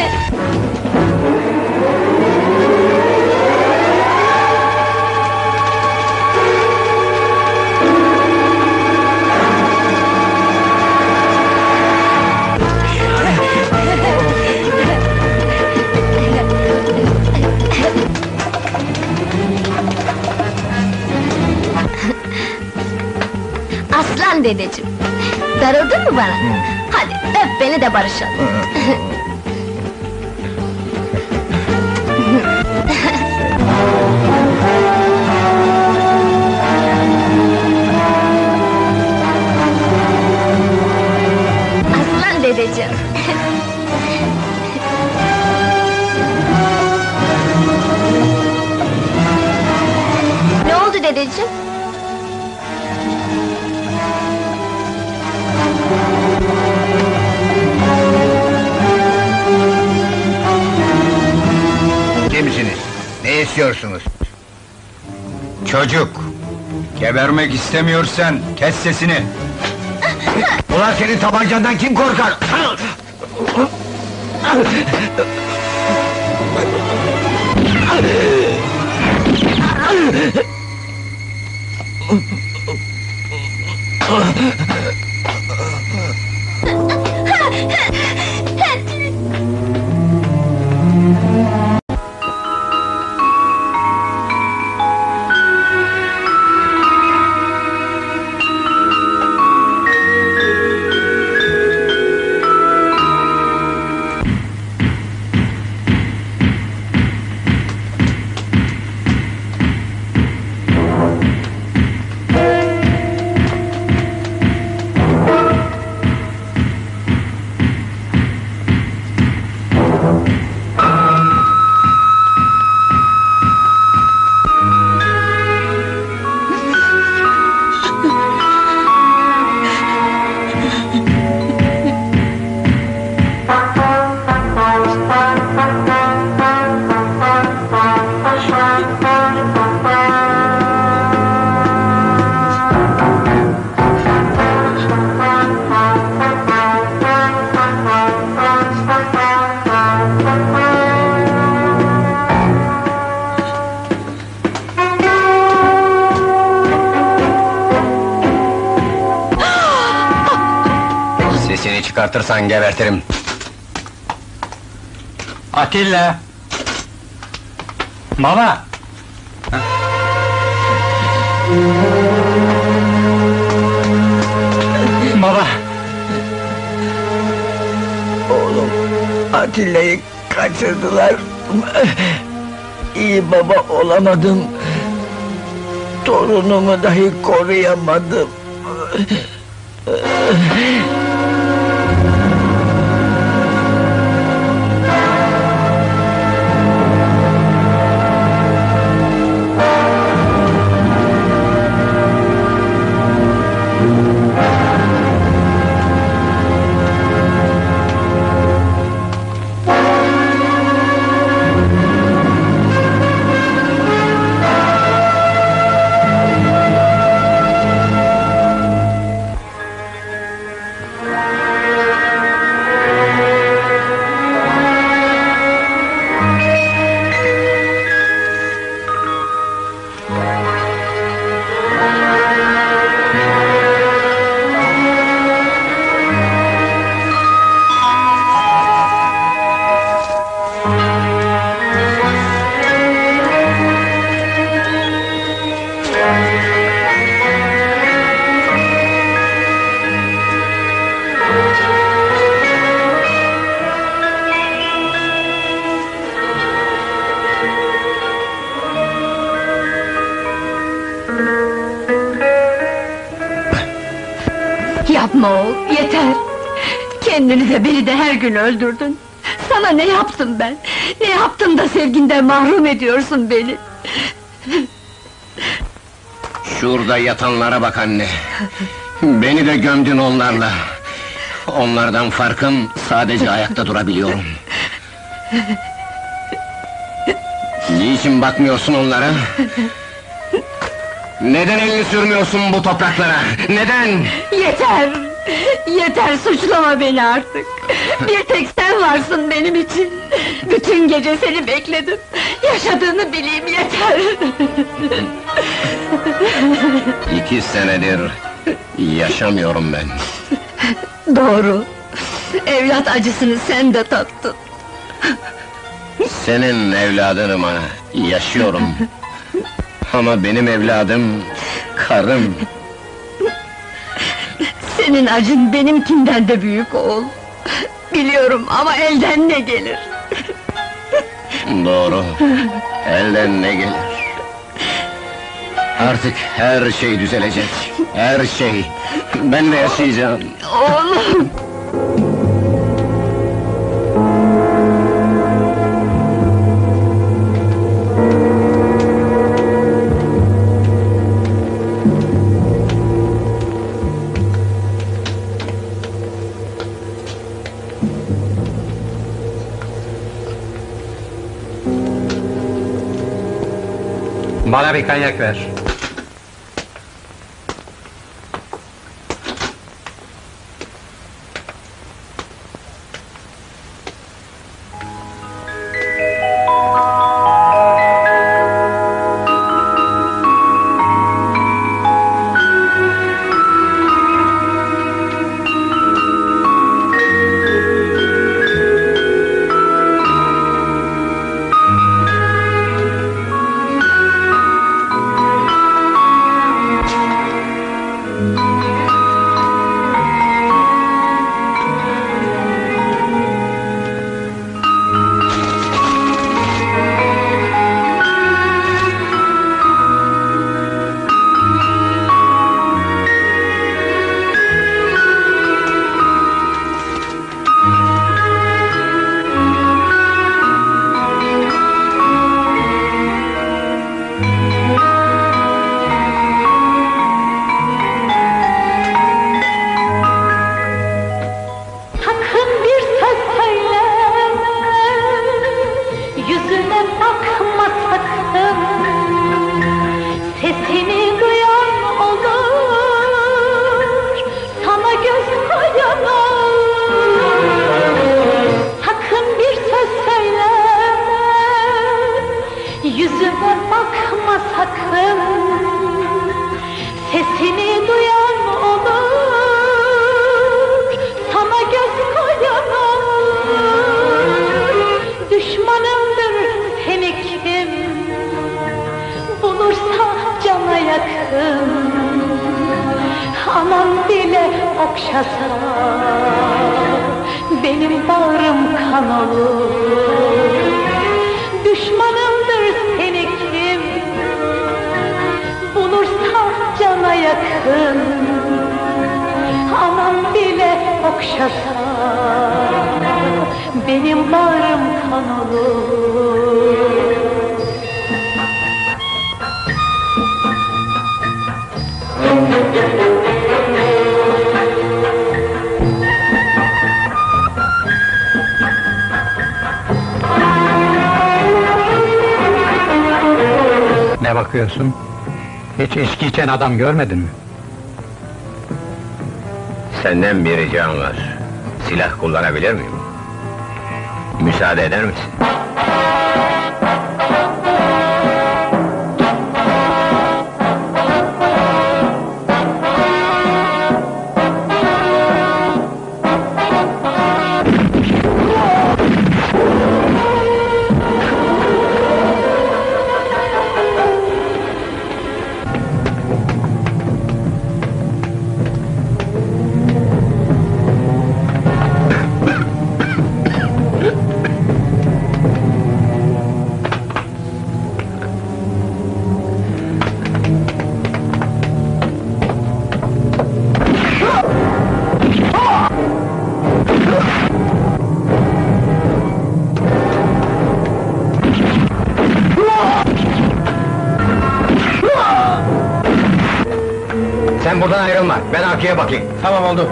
Aslan dedeciğim! Darıldın mı bana? Hadi öp beni de barışalım! Aslan dedeciğim! Ne oldu dedeciğim? Kimsiniz? Ne istiyorsunuz? Çocuk! Gebermek istemiyorsan kes sesini! Ulan senin tabancandan kim korkar? Sesini çıkartırsan gebertirim. Atilla! Baba! Baba! Oğlum, Atilla'yı kaçırdılar. İyi baba olamadım. Torunumu dahi koruyamadım. Yapma oğul, yeter! Kendini de beni de her gün öldürdün. Sana ne yaptım ben? Ne yaptım da sevginden mahrum ediyorsun beni? Şurada yatanlara bak anne! Beni de gömdün onlarla! Onlardan farkım, sadece ayakta durabiliyorum. Niçin bakmıyorsun onlara? Neden elini sürmüyorsun bu topraklara? Neden? Yeter! Yeter, suçlama beni artık! Bir tek sen varsın benim için! Bütün gece seni bekledim! Yaşadığını bileyim, yeter! 2 senedir yaşamıyorum ben. Doğru! Evlat acısını sen de tattın! Senin evladınım ana, yaşıyorum. Ama benim evladım, karım. Senin acın benimkinden de büyük oğul! Biliyorum ama elden ne gelir? Doğru, elden ne gelir? Artık her şey düzelecek, her şey! Ben de yaşayacağım! Oğlum! Bana bir kanyak ver. Sesini duyan olur, sana göz koyan olur. Düşmanımdır seni kim bulursa cana yakın. Anam bile okşasa benim bağrım kan olur. Düşmanımdır seni kim bulursa cana yakın. Anam bile okşasa benim bağrım kan olur. Ne bakıyorsun? Hiç içki içen adam görmedin mi? Senden bir ricam var. Silah kullanabilir miyim? Müsaade eder misin? Sen buradan ayrılma, ben arkaya bakayım. Tamam oldu.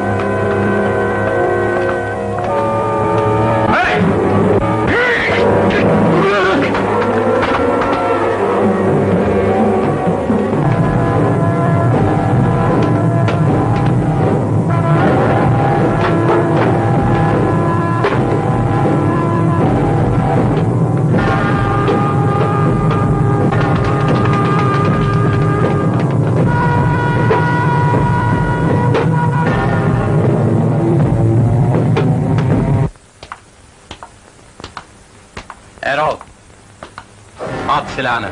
Erol! At silahını!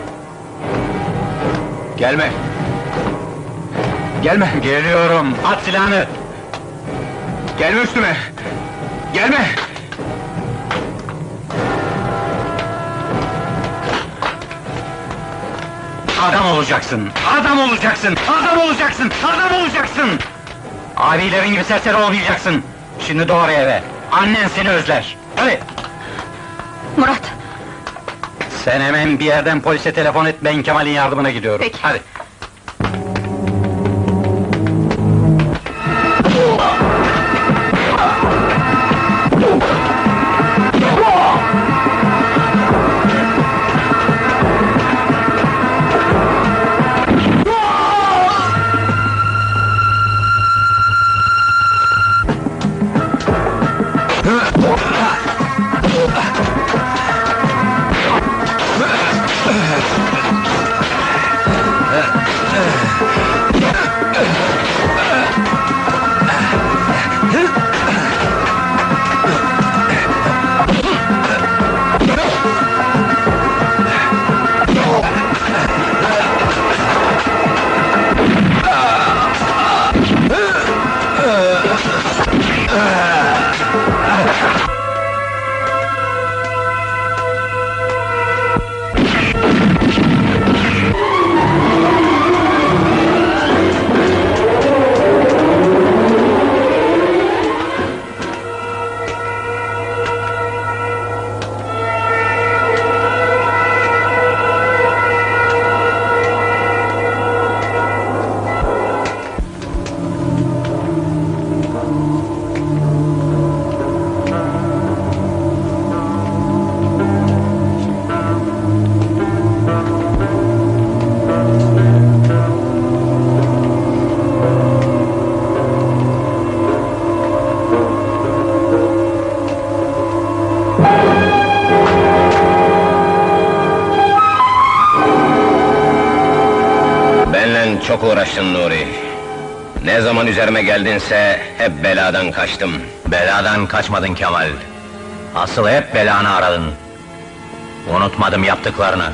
Gelme! Gelme! Geliyorum! At silahını! Gelme üstüme! Gelme! Adam olacaksın! Adam olacaksın! Adam olacaksın! Adam olacaksın! Abilerin gibi serseri olmayacaksın! Şimdi doğru eve! Annen seni özler! Hadi! Murat, Sen hemen bir yerden polise telefon et, ben Kemal'in yardımına gidiyorum. Peki. Hadi! Çok uğraştın Nuri. Ne zaman üzerime geldinse hep beladan kaçtım. Beladan kaçmadın Kemal. Asıl hep belanı aradın. Unutmadım yaptıklarını.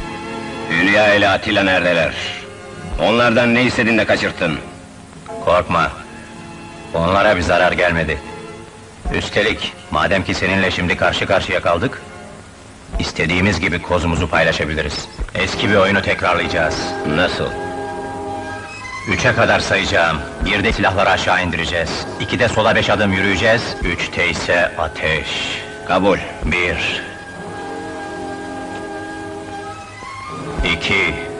Hülya ile Atilla neredeler? Onlardan ne istedin de kaçırttın? Korkma. Onlara bir zarar gelmedi. Üstelik, madem ki seninle şimdi karşı karşıya kaldık, istediğimiz gibi kozumuzu paylaşabiliriz. Eski bir oyunu tekrarlayacağız. Nasıl? 3'e kadar sayacağım. 1'de silahları aşağı indireceğiz. 2'de sola 5 adım yürüyeceğiz. 3'te ise ateş. Kabul. 1 2